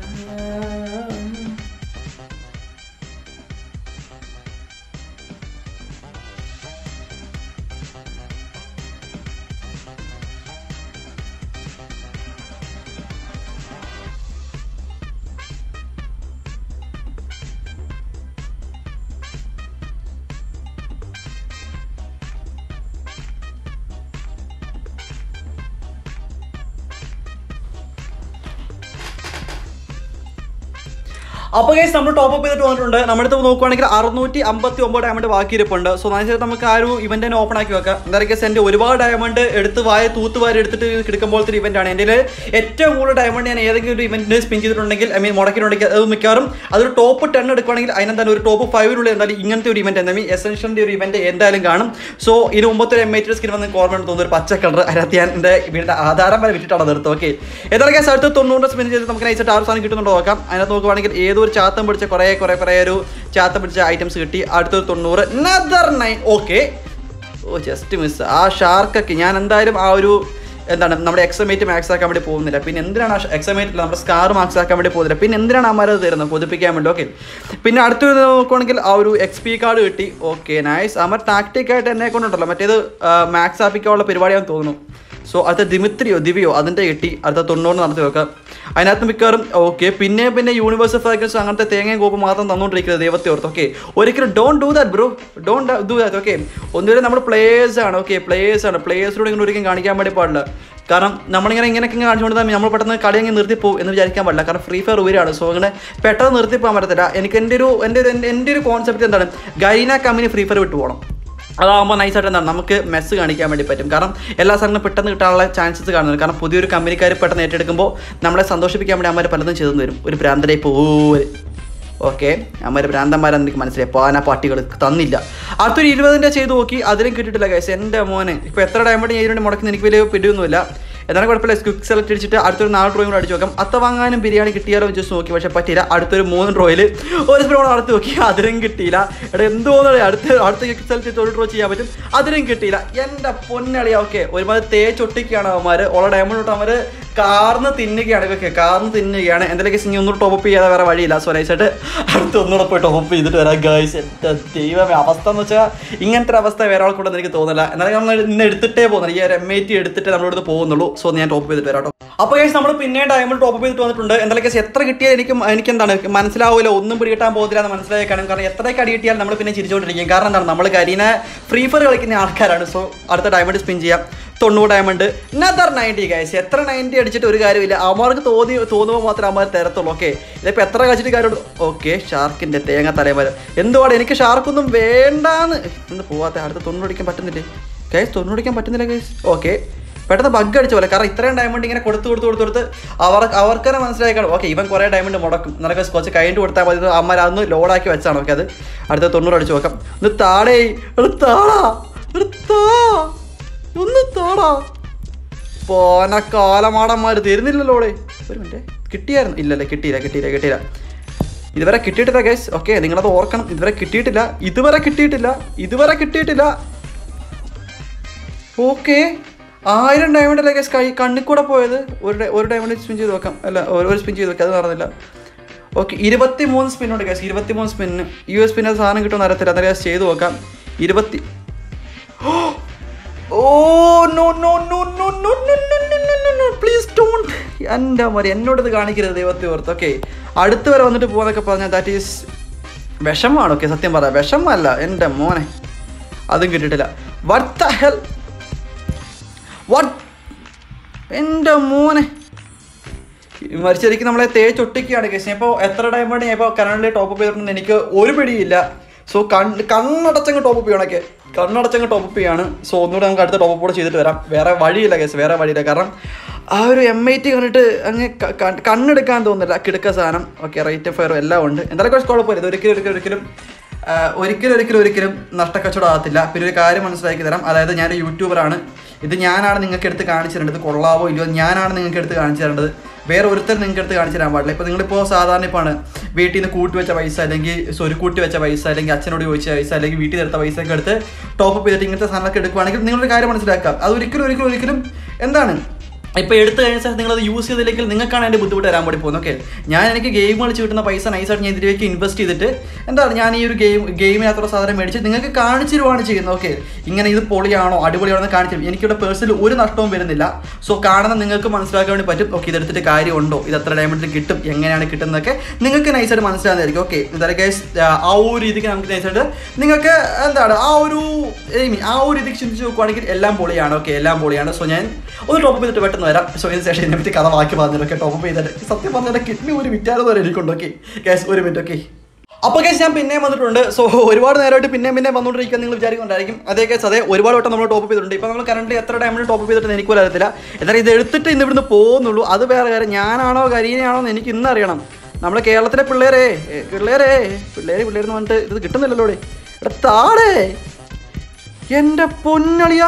അപ്പോൾ ഗൈസ് നമ്മൾ ടോപ്പ് അപ്പ് ചെയ്തിട്ട് വന്നിട്ടുണ്ട്. നമ്മുടെ അടുത്ത് നോക്കുവാണെങ്കിൽ അറുന്നൂറ്റി അമ്പത്തി ഒമ്പത് ഡയമണ്ട് ബാക്കി ഇരിപ്പുണ്ട്. സോ നൈസായിട്ട് നമുക്ക് ആ ഒരു ഇവന്റ് തന്നെ ഓപ്പൺ ആക്കി വെക്കാം. എന്താ പറയുക, എൻ്റെ ഒരുപാട് ഡയമണ്ട് എടുത്ത് വായ തൂത്തുവാരി എടുത്തിട്ട് കിടക്കുമ്പോഴത്തെ ഒരു ഇവന്റ് ആണ്. എൻ്റെ ഏറ്റവും കൂടുതൽ ഡയമണ്ട് ഞാൻ ഏതെങ്കിലും ഒരു ഇവന്റിന് സ്പിൻ ചെയ്തിട്ടുണ്ടെങ്കിൽ ഐ മീൻ മുടക്കിയിട്ടുണ്ടെങ്കിൽ അത് മിക്കവാറും അതൊരു ടോപ്പ് ടെൻ എടുക്കുകയാണെങ്കിൽ അതിനെന്തായാലും ഒരു ടോപ്പ് ഫൈവിനുള്ളിൽ എന്തായാലും ഇങ്ങനത്തെ ഒരു ഇവന്റ് ഐ മീൻ എസെൻഷ്യലിൻ്റെ ഒരു ഇവന്റ് എന്തായാലും കാണും. സോ ഇതിന് മുമ്പത്തെ ഒരു എം ഐ ടി സ്കിൻ വന്ന് ഓർമ്മ തോന്നുന്ന ഒരു പച്ച കളർ അതിനകത്ത് ഞാൻ എൻ്റെ വീടിൻ്റെ ആധാരം വരെ വിട്ടിട്ടാണ് നിർത്തും. ഓക്കെ, ഏതായാലും ഗൈസ് അടുത്ത് തൊണ്ണൂറ് സ്പിൻ ചെയ്ത് നമുക്ക് നൈസായിട്ട് ആ സാധനം കിട്ടുന്നുണ്ടോ നോക്കാം. അതിനകത്ത് നോക്കുവാണെങ്കിൽ ഏതോ ഒരു ചാത്തം പിടിച്ച കുറേ കുറേ കുറേ ഒരു ചാത്തം പിടിച്ച ഐറ്റംസ് കിട്ടി. അടുത്തൊരു തൊണ്ണൂറ് നദർ nine. Okay, oh just miss. ആ ഷാർക്കൊക്കെ ഞാൻ എന്തായാലും ആ ഒരു എന്താണ് നമ്മുടെ എക്സമേറ്റ് മാക്സ് ആക്കാൻ വേണ്ടി പോകുന്നില്ല. പിന്നെ എന്തിനാണ് ആ എക്സമേറ്റ് നമ്മുടെ സ്കാർ മാക്സ് ആക്കാൻ വേണ്ടി പോകുന്നില്ല. പിന്നെ എന്തിനാണ് ആ മരം തരുന്നത്, പുതുപ്പിക്കാൻ വേണ്ടി. ഓക്കെ, പിന്നെ അടുത്തൊരു നോക്കുവാണെങ്കിൽ ആ ഒരു എക്സ് പി കാർഡ് കിട്ടി. Okay nice. അമർ ടാക്ടിക്കായിട്ട് എന്നെ കൊണ്ടുണ്ടല്ലോ മറ്റേത് മാക്സ് ആപ്പിക്കാനുള്ള പരിപാടിയാണെന്ന് തോന്നുന്നു. സോ അടുത്ത ദിമിത്രിയോ ദിവ്യോ അതിൻ്റെ കിട്ടി. അടുത്ത തൊണ്ണൂറ് നടത്തി വെക്കാം. അതിനകത്ത് മിക്കവാറും ഓക്കെ. പിന്നെ പിന്നെ യൂണിവേഴ്സൽ ഫ്രാഗ്രൻസ് അങ്ങനത്തെ തേങ്ങയും കോപ്പ് മാത്രം തന്നുകൊണ്ടിരിക്കുന്നത് ദൈവത്തെ ഓർത്ത്. ഓക്കെ, ഒരിക്കലും don't do that bro, don't do that. Okay, ഒന്നുവരെ നമ്മൾ പ്ലേയേഴ്സ് ആണ്. ഓക്കെ, പ്ലേയേഴ്സ് ആണ്. പ്ലേയേഴ്സിലൂടെ ഇങ്ങനെ ഒരിക്കലും കാണിക്കാൻ വേണ്ടി പാടില്ല. കാരണം നമ്മളിങ്ങനെ ഇങ്ങനെയൊക്കെ കാണിച്ചുകൊണ്ട് തന്നെ നമ്മൾ പെട്ടെന്ന് കളി അങ്ങ് നിർത്തിപ്പോകും എന്ന് വിചാരിക്കാൻ പാടില്ല. കാരണം ഫ്രീ ഫയർ ഉയരാണ്. സോ അങ്ങനെ പെട്ടെന്ന് നിർത്തിപ്പോകാൻ പറ്റത്തില്ല. എനിക്ക് എൻ്റെ ഒരു എൻ്റെ ഒരു എൻ്റെ ഒരു കോൺസെപ്റ്റ് എന്താണ്, ഗരീന കമ്പനി ഫ്രീ ഫയർ വിട്ടു പോകണം. അതാകുമ്പോൾ നൈസായിട്ട് എന്താണ് നമുക്ക് മെസ്സ് കാണിക്കാൻ വേണ്ടി പറ്റും. കാരണം എല്ലാ സാധനങ്ങളും പെട്ടെന്ന് കിട്ടാനുള്ള ചാൻസസ് കാണുന്നത്. കാരണം പുതിയൊരു കമ്പനിക്കാർ പെട്ടെന്ന് ഏറ്റെടുക്കുമ്പോൾ നമ്മളെ സന്തോഷിപ്പിക്കാൻ വേണ്ടി അമ്മമാർ പലതും ചെയ്തു തരും. ഒരു ഭ്രാന്തരെ പോലെ. ഓക്കെ, അമ്മമാർ ഭ്രാന്തന്മാരെന്ന് എനിക്ക് മനസ്സിലായി. പാന പാട്ടികൾ തന്നില്ല. അടുത്തൊരു ഇരുപതിൻ്റെ ചെയ്ത് നോക്കി, അതിലും കിട്ടിയിട്ടില്ല ഗൈസ്. എൻ്റെ മോനെ ഇപ്പോൾ എത്ര ഡയമണ്ട് ഞാൻ ഇതിനുവേണ്ടി മുടക്കുന്ന എനിക്ക് വലിയ പിടിയൊന്നുമില്ല. എന്നാലും കുഴപ്പമില്ല. ക്വിക്ക് സെലക്ട് അടിച്ചിട്ട് അടുത്തൊരു നാല് ഡ്രോയും കൂടെ അടിച്ച് നോക്കാം. അത്ത വാങ്ങാനും ബിരിയാണി കിട്ടിയാലോ ജസ്റ്റ് നോക്കി, പക്ഷേ പറ്റിയില്ല. അടുത്തൊരു മൂന്ന് ഡ്രോയിൽ ഒരു സ്പ്രോ നടത്തി നോക്കി, അതിലും കിട്ടിയില്ല. എടാ എന്തോന്നേ, അടുത്ത അടുത്ത ക്വിക്ക് സെലക്ട് ചെയ്ത് ഒരു ഡ്രോ ചെയ്യാൻ പറ്റും, അതിലും കിട്ടിയില്ല. എൻ്റെ പൊന്നളിയാ. ഓക്കെ, ഒരുമാതിരി തേച്ചൊട്ടിക്കുകയാണ് അവന്മാർ. ഉള്ള ഡയമണ്ട് തൊട്ട് അവർ കാർന്ന് തിന്നുകയാണ്. ഓക്കെ, കാർന്ന് തിന്നുകയാണ്. എന്തെങ്കിലും ഇനി ഒന്നും ടോപ്പ് ചെയ്യാതെ വേറെ വഴിയില്ല. സോ നൈസായിട്ട് അടുത്ത് ഒന്നുകൂടെ പോയി ടോപ്പ് ചെയ്തിട്ട് വരാം ഗൈസ്. എൻ്റെ ദൈവമേ, അവസ്ഥ എന്ന് വെച്ചാൽ ഇങ്ങനത്തെ ഒരു അവസ്ഥ വേറെ ആൾക്കൂടെ എനിക്ക് തോന്നില്ല. എന്നാലും നമ്മൾ ഇന്ന് എടുത്തിട്ടേ പോകുന്നില്ല. ഈ ഒരു എം ഐ ടി എടുത്തിട്ട് നമ്മളിവിടെ പോകുന്നുള്ളൂ. സോ ഞാൻ ടോപ്പ് ചെയ്തിട്ട് വരാം കേട്ടോ. അപ്പോൾ ഗൈസ് നമ്മൾ പിന്നെ ഡയമണ്ട് ടോപ്പ് ചെയ്തിട്ട് വന്നിട്ടുണ്ട്. എന്തായാലും കേസ് എത്ര കിട്ടിയാൽ എനിക്ക് എനിക്ക് എന്താണ് മനസ്സിലാവില്ല, ഒന്നും പിടികിട്ടാൻ പോകുന്നില്ല എന്ന് മനസ്സിലായേക്കാണ്. കാരണം എത്രയൊക്കെ അടി കിട്ടിയാൽ നമ്മൾ പിന്നെ ചിരിച്ചുകൊണ്ടിരിക്കും. കാരണം എന്താണ്, നമ്മൾ കരീന ഫ്രീ ഫയർ കളിക്കുന്ന ആൾക്കാരാണ്. സോ അടുത്ത ഡയമണ്ട് സ്പിൻ ചെയ്യാം. തൊണ്ണൂറ് ഡയമണ്ട് നദർ നയൻറ്റി ഗൈസ്. എത്ര നയൻറ്റി അടിച്ചിട്ട് ഒരു കാര്യമില്ല. അവർക്ക് തോന്നി തോന്നുമ്പോൾ മാത്രമേ അവന്മാർ തരത്തുള്ളൂ. ഓക്കെ, ഇതിപ്പോൾ എത്ര കഴിച്ചിട്ട് കാര്യമുള്ളൂ. ഓക്കെ, ഷാർക്കിൻ്റെ തേങ്ങ തലമരം. എന്തുവാണ് എനിക്ക് ഷാർക്കൊന്നും വേണ്ടാന്ന് ഒന്ന് പോവാത്ത. അടുത്ത് തൊണ്ണൂറ് അടിക്കാൻ പറ്റുന്നില്ലേ ഗൈസ്? തൊണ്ണൂറ് അടിക്കാൻ പറ്റുന്നില്ല ഗൈസ്. ഓക്കെ, പെട്ടെന്ന് ബഗ് അടിച്ച പോലെ. കാരണം ഇത്രയും ഡയമണ്ട് ഇങ്ങനെ കൊടുത്ത് കൊടുത്ത് കൊടുത്ത് കൊടുത്ത് അവർ അവർക്ക് തന്നെ മനസ്സിലാക്കണം. ഓക്കെ, ഇവൻ കുറേ ഡയമണ്ട് മുടക്കും, നിനക്ക് കുറച്ച് കഴിഞ്ഞിട്ട് കൊടുത്താൽ മതി. അമ്മ അതൊന്ന് ലോഡാക്കി വെച്ചാണ്. ഓക്കെ, അത് അടുത്ത തൊണ്ണൂറ് അടിച്ച് നോക്കാം. ഇത് താടേ താടാ താ ഒന്ന് താടാ. പോന കാലമാടന്മാർ തരുന്നില്ലല്ലോടെ. ഒരു മിനിറ്റ്, കിട്ടിയായിരുന്നു? ഇല്ലല്ലേ, കിട്ടിയില്ല കിട്ടിയില്ല കിട്ടിയില്ല ഇതുവരെ കിട്ടിയിട്ടില്ല ഗൈസ്. ഓക്കെ, നിങ്ങളത് ഓർക്കണം. ഇതുവരെ കിട്ടിയിട്ടില്ല ഇതുവരെ കിട്ടിയിട്ടില്ല ഇതുവരെ കിട്ടിയിട്ടില്ല ഓക്കെ, ആയിരം ഡയമണ്ട് അല്ലേ ഗൈസ് കൈ കണ്ണിൽ കൂടെ പോയത്. ഒരു ഒരു ഡയമണ്ട് സ്പിൻ ചെയ്ത് നോക്കാം. അല്ല, ഒരു സ്പിൻ ചെയ്ത് നോക്കാം, അത് നടന്നില്ല. ഓക്കെ, ഇരുപത്തി മൂന്ന് സ്പിന്നുണ്ട് ഗൈസ്. ഇരുപത്തി മൂന്ന് സ്പിന്ന് യു എസ് സ്പിന്നത് സാധനം കിട്ടുമെന്ന് അറിയത്തില്ല. അന്നേരം ചെയ്ത് നോക്കാം. ഇരുപത്തി oh no no no no no no please don't. എൻ്റെ മതി എന്നോട് ഇത് കാണിക്കരുത് ദൈവത്തെ ഓർത്ത്. ഓക്കെ, അടുത്ത് വരെ വന്നിട്ട് പോകുന്നൊക്കെ പറഞ്ഞാൽ ദാറ്റ് ഈസ് വിഷമമാണ്. ഓക്കെ, സത്യം പറയാം വിഷമല്ല എൻ്റെ മോനെ. അതും കിട്ടിയിട്ടില്ല. വാട്ട് ദ ഹെൽ വാട്ട് എൻ്റെ മോനെ. മരിച്ചിരിക്കും നമ്മളെ തേച്ചൊട്ടിക്കുകയാണ് കേസ്. ഇപ്പോൾ എത്ര ഡയമണ്ട് ഞാൻ ഇപ്പോൾ കറണ്ടിൽ ടോപ്പ് അപ്പ് ചെയ്തിട്ടുണ്ട് എനിക്ക് ഒരു പിടിയില്ല. സോ കണ്ണ് കണ്ണടച്ചങ്ങ് ടോപ്പ് അപ്പ് ചെയ്യണമൊക്കെ, കണ്ണടച്ചങ്ങ് ടോപ്പ് അപ്പ് ചെയ്യാണ്. സോ ഒന്നുകൂടെ നമുക്ക് അടുത്ത ടോപ്പ് കൂടെ ചെയ്തിട്ട് വരാം. വേറെ വഴിയില്ല കേസ്, വേറെ വഴിയില്ല. കാരണം ആ ഒരു എം ഐ ടി കണ്ടിട്ട് അങ്ങ് കണ്ണെടുക്കാൻ തോന്നുന്നില്ല. കിടക്ക സാധനം. ഓക്കെ, റേറ്റ് ഫയറും എല്ലാം ഉണ്ട്. എന്തായാലും കുറച്ച് കുഴപ്പമില്ല. ഇത് ഒരിക്കലും ഒരിക്കലും ഒരിക്കലും ഒരിക്കലും ഒരിക്കലും ഒരിക്കലും നഷ്ടക്കച്ചവടം ആകത്തില്ല. പിന്നെ ഒരു കാര്യം മനസ്സിലാക്കി തരാം. അതായത് ഞാനൊരു യൂട്യൂബറാണ്. ഇത് ഞാനാണ് നിങ്ങൾക്ക് എടുത്ത് കാണിച്ചു തരേണ്ടത്. കൊള്ളാവോ ഇല്ലയോ ഞാനാണ് നിങ്ങൾക്ക് എടുത്ത് കാണിച്ചു തരേണ്ടത്. വേറെ ഒരുത്തർ നിങ്ങൾക്ക് എടുത്ത് കാണിച്ചു തരാൻ പാടില്ല. ഇപ്പോൾ നിങ്ങളിപ്പോൾ സാധാരണ ഇപ്പോൾ ആണ് വീട്ടിൽ നിന്ന് കൂട്ടി വെച്ച പൈസ, അല്ലെങ്കിൽ ഒരു കൂട്ടി വെച്ച പൈസ, അല്ലെങ്കിൽ അച്ഛനോട് ചോദിച്ച പൈസ, അല്ലെങ്കിൽ വീട്ടിൽ എടുത്ത പൈസ ഒക്കെ എടുത്ത് ടോപ്പ് അപ്പ് ചെയ്തിട്ട് ഇങ്ങനത്തെ സാധനമൊക്കെ എടുക്കുകയാണെങ്കിൽ നിങ്ങളൊരു കാര്യം മനസ്സിലാക്കാം. അത് ഒരിക്കലും ഒരിക്കലും ഒരിക്കലും എന്താണ് ഇപ്പോൾ എടുത്ത് കഴിഞ്ഞ സ്ഥലത്ത് നിങ്ങളത് യൂസ് ചെയ്തില്ലെങ്കിൽ നിങ്ങൾക്കാണ് അതിൻ്റെ ബുദ്ധിമുട്ട് വരാൻ വേണ്ടി പോകുന്നത്. ഓക്കെ, ഞാൻ എനിക്ക് ഗെയിം കളിച്ച് കിട്ടുന്ന പൈസ നൈസായിട്ട് ഞാൻ ഇതിലേക്ക് ഇൻവെസ്റ്റ് ചെയ്തിട്ട് എന്താണ് ഞാൻ ഈ ഒരു ഗെയിം ഗെയിമിനകത്തുള്ള സാധനം മേടിച്ച് നിങ്ങൾക്ക് കാണിച്ചു തരുവാണ് ചെയ്യുന്നത്. ഓക്കെ, ഇങ്ങനെ ഇത് പൊളിയാണോ അടിപൊളിയാണോ എന്ന് കാണിച്ചു തരും. എനിക്കിവിടെ പേഴ്സണൽ ഒരു നഷ്ടവും വരുന്നില്ല. സോ കാണുന്ന നിങ്ങൾക്ക് മനസ്സിലാക്കാൻ വേണ്ടി പറ്റും. ഓക്കെ, ഇതെടുത്തിട്ട് കാര്യമുണ്ടോ, ഇത് എത്ര ഡയമണ്ടിൽ കിട്ടും, എങ്ങനെയാണ് കിട്ടുന്നതൊക്കെ നിങ്ങൾക്ക് നൈസായിട്ട് മനസ്സിലാകുന്നതായിരിക്കും. ഓക്കെ, എന്തായാലും ഗൈസ് ആ ഒരു രീതിക്ക് നമുക്ക് നൈസായിട്ട് നിങ്ങൾക്ക് എന്താണ് ആ ഒരു ആ ഒരു രീതിക്ക് ചിന്തിച്ച് നോക്കുവാണെങ്കിൽ എല്ലാം പൊളിയാണ്. ഓക്കെ, എല്ലാം പൊളിയാണ്. സോ ഞാൻ ഒന്ന് ടോപ്പ് ചെയ്തിട്ട് പെട്ടെന്ന് വരാം. സോ ഇതിന് ശേഷം ഇതിനെ പറ്റി കഥ ബാക്കി പറഞ്ഞിട്ടൊക്കെ ടോപ്പ് ചെയ്തിട്ട് സത്യം പറഞ്ഞാൽ കിഡ്നി ഒരു വിറ്റാറ് വരെ എനിക്കുണ്ട്. ഓക്കെ ഗൈസ് ഒരു മിനിറ്റ്. ഓക്കെ അപ്പോൾ ഗൈസ് ഞാൻ പിന്നെയും വന്നിട്ടുണ്ട്. സോ ഒരുപാട് നേരമായിട്ട് പിന്നെയും പിന്നെ വന്നുകൊണ്ടിരിക്കുക നിങ്ങൾ വിചാരിക്കുന്നുണ്ടായിരിക്കും. അതേ കേസ് അതെ ഒരുപാട് വട്ടം നമ്മൾ ടോപ്പ് ചെയ്തിട്ടുണ്ട്. ഇപ്പോൾ നമ്മൾ കറണ്ട് എത്ര ഡയമണ്ട് ടോപ്പ് ചെയ്തിട്ട് എനിക്ക് പോലും അറിയത്തില്ല. എന്നാലും ഇത് എടുത്തിട്ട് ഇന്ന് ഇവിടുന്ന് പോകുന്നുള്ളൂ. അത് വേറെ കാര്യം. ഞാനാണോ കരീനയാണോ എന്ന് എനിക്ക് ഇന്ന് അറിയണം. നമ്മുടെ കേരളത്തിലെ പിള്ളേരെ പിള്ളേരെ പിള്ളേര് പിള്ളേരെന്ന് പറഞ്ഞിട്ട് ഇത് കിട്ടുന്നില്ലല്ലോ. ഇവിടെ താടേ എൻ്റെ പൊന്നളിയ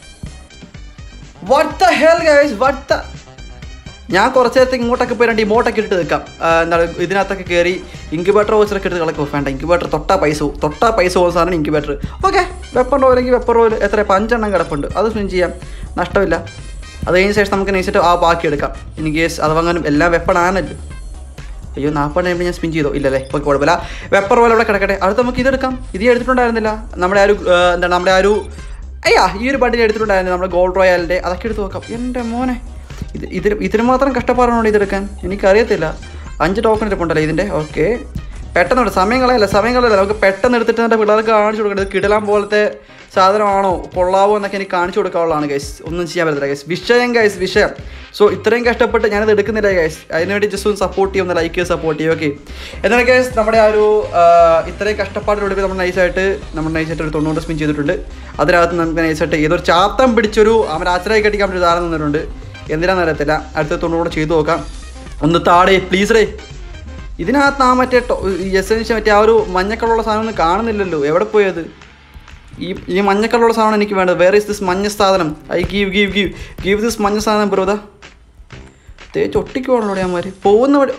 what the hell guys what the ഞാൻ കുറച്ച് നേരത്തെ ഇങ്ങോട്ടൊക്കെ പോയി രണ്ട് ഇമോട്ടൊക്കെ ഇട്ട് നിൽക്കാം. എന്താണ് ഇതിനകത്തൊക്കെ കയറി ഇൻക്യുബേറ്റർ വോച്ചറൊക്കെ എടുത്ത് കളക്ക് വേണ്ട. ഇൻക്യുബേറ്റർ തൊട്ടാ പൈസ പോവും. തൊട്ടാ പൈസ പോകുന്ന സാധനം ഇൻക്യുബേറ്റർ. ഓക്കെ വെപ്പൺ റോയിൽ അല്ലെങ്കിൽ വെപ്പൺ റോയിൽ എത്ര പഞ്ചെണ്ണം കിടപ്പുണ്ട്. അത് സ്പിൻ ചെയ്യാം, നഷ്ടമില്ല. അത് കഴിഞ്ഞ ശേഷം നമുക്ക് നയിച്ചിട്ട് ആ ബാക്കി എടുക്കാം. ഇൻ കേസ് അത് വാങ്ങാനും എല്ലാം വെപ്പൺ ആണല്ലോ. അയ്യോ നാൽപ്പത് ടൈമിൽ ഞാൻ സ്പിൻ ചെയ്തോ ഇല്ലല്ലേ. ഓക്കെ കുഴപ്പമില്ല. വെപ്പർ പോലെ ഇവിടെ കിടക്കട്ടെ. അടുത്ത് നമുക്ക് ഇതെടുക്കാം. ഇത് എടുത്തിട്ടുണ്ടായിരുന്നില്ല. നമ്മുടെ ആ ഒരു എന്താണ് നമ്മുടെ ആ ഒരു അയ്യാ ഈ ഒരു ബണ്ടിൽ എടുത്തിട്ടുണ്ടായിരുന്നു നമ്മുടെ ഗോൾഡ് റോയാലിൻ്റെ. അതൊക്കെ എടുത്ത് നോക്കാം. എൻ്റെ മോനെ ഇത് ഇതിന് ഇതിന് മാത്രം കഷ്ടപ്പാടാണോ ഇതെടുക്കാൻ? എനിക്കറിയത്തില്ല. അഞ്ച് ടോക്കൺ ഇരിപ്പുണ്ടല്ലോ ഇതിൻ്റെ. ഓക്കെ പെട്ടെന്ന് സമയം കളയല്ല സമയം കളയല്ല നമുക്ക് പെട്ടെന്ന് എടുത്തിട്ട് എൻ്റെ പിള്ളേർക്ക് കാണിച്ചു കൊടുക്കേണ്ടത് കിടലാൻ പോലത്തെ സാധനമാണോ കൊള്ളാവോ എന്നൊക്കെ എനിക്ക് കാണിച്ചു കൊടുക്കാനുള്ളതാണ് ഗൈസ്. ഒന്നും ചെയ്യാൻ പറ്റില്ല ഗൈസ്. വിഷയം ഗൈസ് വിഷയം. സോ ഇത്രയും കഷ്ടപ്പെട്ട് ഞാനത് എടുക്കുന്നില്ല ഗൈസ്. അതിനുവേണ്ടി ജസ്റ്റ് ഒന്ന് സപ്പോർട്ട് ചെയ്യും, ഒന്ന് ലൈക്ക് ചെയ്ത് സപ്പോർട്ട് ചെയ്യും. ഓക്കെ എന്നാൽ ഗൈസ് നമ്മുടെ ആ ഒരു ഇത്രയും കഷ്ടപ്പാടിലൂടെ നമ്മൾ നൈസായിട്ട് നമ്മൾ നൈസായിട്ട് ഒരു തൊണ്ണൂറ് സ്പിൻ ചെയ്തിട്ടുണ്ട്. അതിനകത്ത് നമുക്ക് നൈസായിട്ട് ഏതൊരു ചാത്തം പിടിച്ചൊരു അവൻ ആശ്രയം കെട്ടിക്കാൻ പറ്റിയ സാധനം തന്നിട്ടുണ്ട്. എന്തിനാണെന്ന് അറിയത്തില്ല. അടുത്ത തൊണ്ണൂറ് ചെയ്ത് നോക്കാം. ഒന്ന് താടേ പ്ലീസ് റേ. ഇതിനകത്ത് ആ മറ്റേ എസൻഷ്യൽ മറ്റേ ആ ഒരു മഞ്ഞക്കളുള്ള സാധനം ഒന്നും കാണുന്നില്ലല്ലോ. എവിടെ പോയത്? ഈ ഈ മഞ്ഞക്കളുള്ള സാധനം എനിക്ക് വേണ്ടത്. വേർ ഇസ് ദിസ് മഞ്ഞ സാധനം? I give give give give this മഞ്ഞ സാധനം ബ്രോദാ. തേച്ച് ഒട്ടിക്കുവാണല്ലോ ഞാന്മാർ പോകുന്ന വഴി.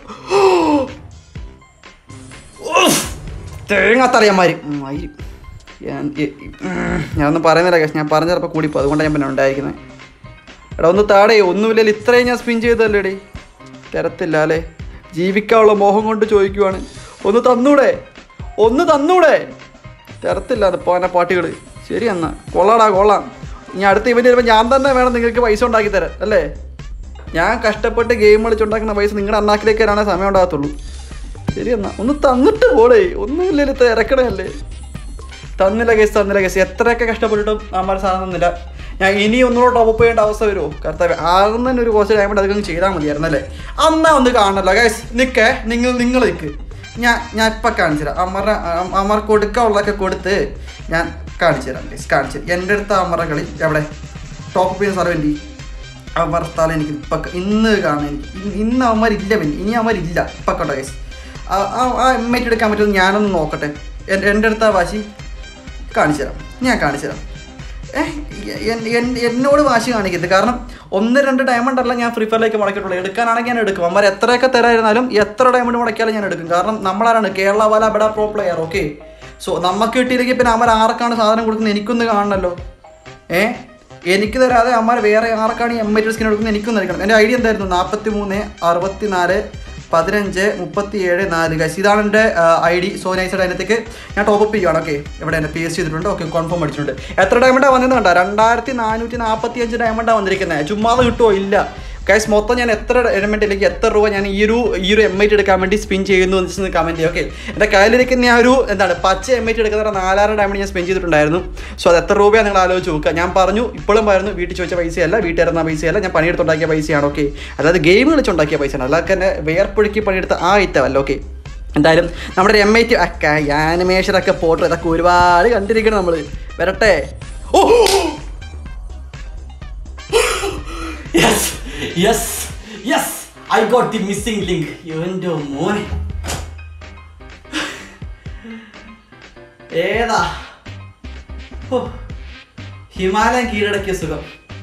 തേങ്ങാത്തറിയാന്മാർ മരി. ഞാനൊന്നും പറയുന്നില്ല കേസ്. ഞാൻ പറഞ്ഞ ചിലപ്പോൾ കൂടിപ്പോ അതുകൊണ്ടാണ് ഞാൻ പിന്നെ ഉണ്ടായിരിക്കുന്നത്. എടാ ഒന്ന് താടേ. ഒന്നുമില്ലല്ലോ. ഇത്രയും ഞാൻ സ്പിൻ ചെയ്തല്ലേ ഡേ. തരത്തില്ല അല്ലേ. ജീവിക്കാനുള്ള മോഹം കൊണ്ട് ചോദിക്കുവാണ്. ഒന്ന് തന്നൂടെ ഒന്ന് തന്നൂടെ തരത്തില്ല. അത് പോകാൻ പാട്ടികൾ. ശരി എന്നാ കൊള്ളാടാ കൊള്ളാം. ഇനി അടുത്ത ഇവൻ്റ് വരുമ്പോൾ ഞാൻ തന്നെ വേണം നിങ്ങൾക്ക് പൈസ ഉണ്ടാക്കി തരാം അല്ലേ. ഞാൻ കഷ്ടപ്പെട്ട് ഗെയിം കളിച്ചുണ്ടാക്കുന്ന പൈസ നിങ്ങളുടെ അണ്ണാക്കിലേക്ക് വരാനേ സമയം ഉണ്ടാകത്തുള്ളൂ. ശരി എന്നാ ഒന്ന് തന്നിട്ട് പോടേ. ഒന്നുമില്ലല്ലോ തിരക്കണല്ലേ. തന്നില്ല കേസ് തന്നില്ല കേസ്. എത്രയൊക്കെ കഷ്ടപ്പെട്ടിട്ടും നമ്മുടെ സാധനം തന്നില്ല. ഞാൻ ഇനി ഒന്നുകൂടെ ടോപ്പ് ചെയ്യേണ്ട അവസ്ഥ വരുമോ? കർത്താവ് ആകുന്ന തന്നെ ഒരു കുറച്ച് ടൈം അതൊക്കെ ചെയ്താൽ മതിയായിരുന്നു അല്ലേ. അന്നാ ഒന്ന് കാണണല്ലോ ഗൈസ്. നിൽക്കേ നിങ്ങൾ നിങ്ങൾ നിൽക്ക്. ഞാൻ ഞാൻ ഇപ്പം കാണിച്ചു തരാം. അമറ അമർ കൊടുക്കാനുള്ളതൊക്കെ കൊടുത്ത് ഞാൻ കാണിച്ചു തരാം ഗൈസ്. കാണിച്ചു തരാം. എൻ്റെ അടുത്ത അമറകളിൽ എവിടെ ടോപ്പ് ചെയ്യുന്ന സ്ഥലം അമർ സ്ഥലം എനിക്ക് ഇപ്പം ഇന്ന് കാണാൻ എനിക്ക് ഇന്ന് അവന്മാരില്ല. പിന്നെ ഇനി അവന്മാരില്ല ഇപ്പം കേട്ടോ ഗൈസ്. ആ എം ഐ ടി എടുക്കാൻ പറ്റുമെന്ന് ഞാനൊന്ന് നോക്കട്ടെ. എൻ്റെ എൻ്റെ അടുത്ത വാശി കാണിച്ചു തരാം. ഞാൻ കാണിച്ചു തരാം. എന്നോട് വാശി കാണിക്കരുത്. കാരണം ഒന്ന് രണ്ട് ഡയമണ്ട് അല്ല ഞാൻ ഫ്രീ ഫയറിലേക്ക് മുടക്കിയിട്ടുള്ളൂ. എടുക്കാനാണെങ്കിൽ ഞാൻ എടുക്കും. അമ്മ എത്രയൊക്കെ തരായിരുന്നാലും എത്ര ഡയമണ്ട് മുടക്കിയാലും ഞാൻ എടുക്കും. കാരണം നമ്മളാരാണ് കേരള വാല ബെഡ പ്രോ പ്ലെയർ. ഓക്കെ സോ നമുക്ക് കിട്ടിയില്ലെങ്കിൽ പിന്നെ അമ്മ ആർക്കാണ് സാധനം കൊടുക്കുന്നത് എനിക്കൊന്ന് കാണണമല്ലോ. ഏ എനിക്ക് തരാതെ അമ്മ വേറെ ആർക്കാണ് എം ഐ ടി സ്കിൻ എടുക്കുന്നത് എനിക്കൊന്നും എടുക്കണം. എൻ്റെ ഐഡിയ എന്തായിരുന്നു? നാൽപ്പത്തി മൂന്ന് അറുപത്തി നാല് പതിനഞ്ച് മുപ്പത്തി ഏഴ് നാല് ഗൈസ്. ഇതാണ് എൻ്റെ ഐ ഡി. സോ നൈസായിട്ട് അതിനകത്തേക്ക് ഞാൻ ടോപ്പ് അപ്പ് ചെയ്യുകയാണ്. ഓക്കെ ഇവിടെ എന്നെ പേസ്റ്റ് ചെയ്തിട്ടുണ്ട്. ഓക്കെ കൺഫേം അടിച്ചിട്ടുണ്ട്. എത്ര ഡയമണ്ടാണ് വന്നത് കണ്ടോ? രണ്ടായിരത്തി നാനൂറ്റി നാൽപ്പത്തി അഞ്ച് ഡയമണ്ടാണ് വന്നിരിക്കുന്നത്. ചുമ്മാതെ കിട്ടുമോ? ഇല്ല ഗൈസ്. മൊത്തം ഞാൻ എത്ര എലമെൻറ്റിലേക്ക് എത്ര രൂപ ഞാൻ ഈ ഒരു ഈ ഒരു എം ഐ ടി എടുക്കാൻ വേണ്ടി സ്പിൻ ചെയ്യുന്നു എന്ന് വെച്ചാൽ കമൻറ്റ് ചെയ്യുക. ഓക്കെ എൻ്റെ കയ്യിലിരിക്കുന്ന ആ ഒരു എന്താണ് പച്ച എം ഐ ടി എടുക്കുന്ന നാലായിരം ഡയമണ്ട് ഞാൻ സ്പെൻഡ് ചെയ്തിട്ടുണ്ടായിരുന്നു. സോ അത് എത്ര രൂപയാണ് നിങ്ങൾ ആലോചിച്ച് നോക്കുക. ഞാൻ പറഞ്ഞു ഇപ്പോഴും പറഞ്ഞു വീട്ടിൽ ചോദിച്ച പൈസയല്ല, വീട്ടിലിരുന്ന പൈസയല്ല, ഞാൻ പണിയെടുത്തുണ്ടാക്കിയ പൈസയാണ്. ഓക്കെ അതായത് ഗെയിം കളിച്ചുണ്ടാക്കിയ പൈസയാണ്. അല്ലാതെ തന്നെ വേർപ്പൊഴുക്കി പണിയെടുത്ത ആ ഐറ്റം അല്ല. ഓക്കെ എന്തായാലും നമ്മുടെ എം ഐ ടി ഒക്കെ ആനിമേഷനൊക്കെ പോട്ടോ ഇതൊക്കെ ഒരുപാട് കണ്ടിരിക്കണം നമ്മൾ. വരട്ടെ. Oh yes yes yes I got the missing link. എൻ്റെ മോനെ ഏതാ ഹിമാലയം കീഴടക്കിയ സുഖം.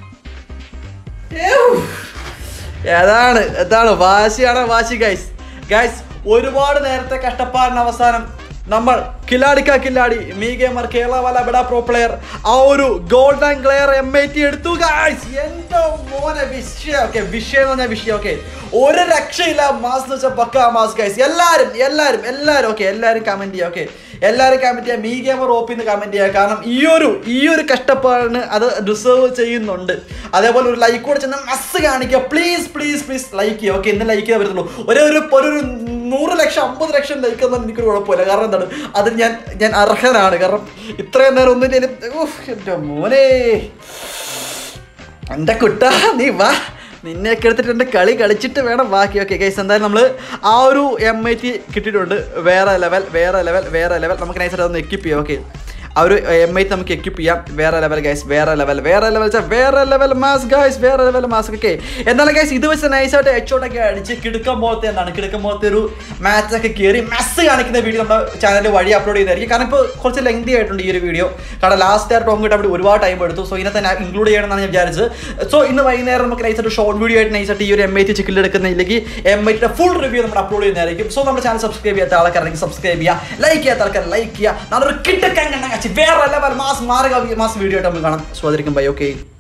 ഏതാണ് ഏതാണ് വാശിയാണ് വാശി ഗൈസ്. ഗൈസ് ഒരുപാട് നേരത്തെ കഷ്ടപ്പാടിന് അവസാനം നമ്മൾ കില്ലാടിക്ക കില്ലാടി മീ ഗെയിമർ കേരള വാല ബെഡ പ്രോ പ്ലെയർ ആ ഒരു ഗോൾഡൻ ക്ലെയർ എം ഐ ടി എടുത്തു ഗൈസ്. എൻ്റെ മോനെ വിഷയം. ഓക്കെ വിഷയം എന്ന് പറഞ്ഞാൽ വിഷയം. ഓക്കെ ഒരു രക്ഷയില്ല. മാസ് എന്ന് വെച്ചാൽ പക്ക മാസ് ഗൈസ്. എല്ലാവരും എല്ലാവരും എല്ലാവരും ഓക്കെ എല്ലാവരും കമൻറ്റ് ചെയ്യുക. ഓക്കെ എല്ലാവരും കമൻറ്റ് ചെയ്യുക. മീ ഗെയിമർ ഓപ്പി എന്ന് കമൻറ്റ് ചെയ്യുക. കാരണം ഈ ഒരു ഈ ഒരു കഷ്ടപ്പാടിന് അത് ഡിസേർവ് ചെയ്യുന്നുണ്ട്. അതേപോലെ ഒരു ലൈക്ക് കൂടെ ചെന്ന് മസ് കാണിക്കുക. പ്ലീസ് പ്ലീസ് പ്ലീസ് ലൈക്ക് ചെയ്യുക. ഓക്കെ ഇന്ന് ലൈക്ക് ചെയ്യാൻ പറ്റുള്ളൂ. ഒരേ ഒരു ഒരു നൂറ് ലക്ഷം അമ്പത് ലക്ഷം ലൈക്ക് എന്നാൽ എനിക്കൊരു കുഴപ്പമില്ല. കാരണം എന്താണ് അതിന് ഞാൻ ഞാൻ അർഹനാണ്. കാരണം ഇത്രയും നേരം ഒന്നും എൻ്റെ മോനെ എൻ്റെ കുട്ട നീ വാ, നിന്നെയൊക്കെ എടുത്തിട്ട് എൻ്റെ കളി കളിച്ചിട്ട് വേണം ബാക്കി. ഓക്കെ ഗൈസ്, എന്തായാലും നമ്മൾ ആ ഒരു എം ഐ ടി കിട്ടിയിട്ടുണ്ട്. വേറെ ലെവൽ വേറെ ലെവൽ വേറെ ലെവൽ. നമുക്ക് നൈസായിട്ട് അതൊന്ന് എക്യൂപ്പ് ചെയ്യാം. ഓക്കെ, ആ ഒരു എം ഐ നമുക്ക് എക്യൂപ്പ് ചെയ്യാം. വേറെ ലെവൽ ഗൈസ്, വേറെ ലെവൽ വേറെ ലെവൽ വെച്ചാൽ വേറെ ലെവൽ മാസ് ഗൈസ്, വേറെ ലെവൽ മാസ്. ഓക്കെ, എന്നാലും ഗൈസ് ഇത് വെച്ച് നൈസായിട്ട് എച്ചോട്ടൊക്കെ അടിച്ച് കിടക്കാൻ പോലത്തെ എന്താണ് കിടക്കാൻ പോലത്തെ ഒരു മാച്ചൊക്കെ കയറി മെസ്സ് കാണിക്കുന്ന വീഡിയോ നമ്മുടെ ചാനലിൽ വഴി അപ്ലോഡ് ചെയ്യുന്നതായിരിക്കും. കാരണം ഇപ്പോൾ കുറച്ച് ലെങ്തി ആയിട്ടുണ്ട് ഈ ഒരു വീഡിയോ. കാരണം ലാസ്റ്റ് ആയിട്ട് ടോം കിട്ടാൻ വേണ്ടി ഒരുപാട് ടൈം എടുത്തു. സോ ഇതിനെ തന്നെ ഇൻക്ലൂഡ് ചെയ്യണമെന്നാണ് ഞാൻ വിചാരിച്ചത്. സോ ഇന്ന് വൈകുന്നേരം നമുക്ക് നൈസായിട്ട് ഷോർട്ട് വീഡിയോ ആയിട്ട് നൈസായിട്ട് ഈ ഒരു എം ഐ ടി ചിക്കിൽ എടുക്കുന്നതിലേക്ക് എം ഐ ടിയുടെ ഫുൾ റിവ്യൂ നമ്മൾ അപ്ലോഡ് ചെയ്യുന്നതായിരിക്കും. സോ നമ്മുടെ ചാനൽ സബ്സ്ക്രൈബ് ചെയ്യാത്ത ആൾക്കാരാണെങ്കിൽ സബ്സ്ക്രൈബ് ചെയ്യുക, ലൈക്ക് ചെയ്യാത്ത ആൾക്കാർ ലൈക്ക് ചെയ്യുക. നല്ലൊരു കിട്ടക്കാൻ വേറെ ലെവൽ മാസ് മാറുക മാസ് വീഡിയോ ആയിട്ട് നമ്മൾ കാണാം. സോ അതിരിക്കും ബൈ. ഓക്കെ.